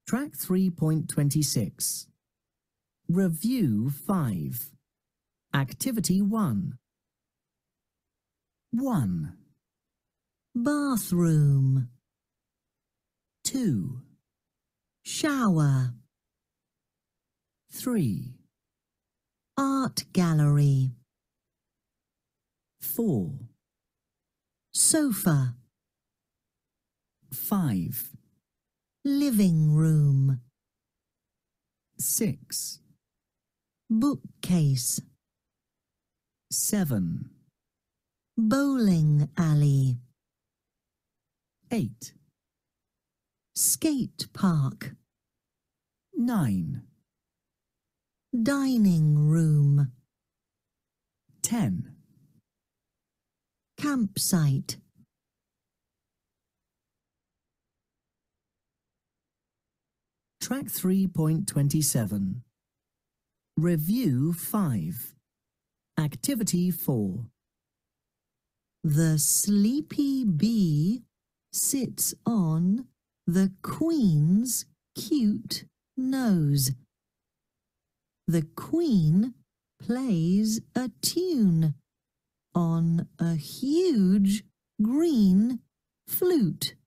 Track 3.26. Review 5. Activity 1. 1. Bathroom. 2. Shower. 3. Art gallery. 4. Sofa. 5. Living room. 6. Bookcase. 7. Bowling alley. 8. Skate park. 9. Dining room. 10. Campsite. Track 3.27. Review 5. Activity 4. The sleepy bee sits on the queen's cute nose. The queen plays a tune on a huge green flute.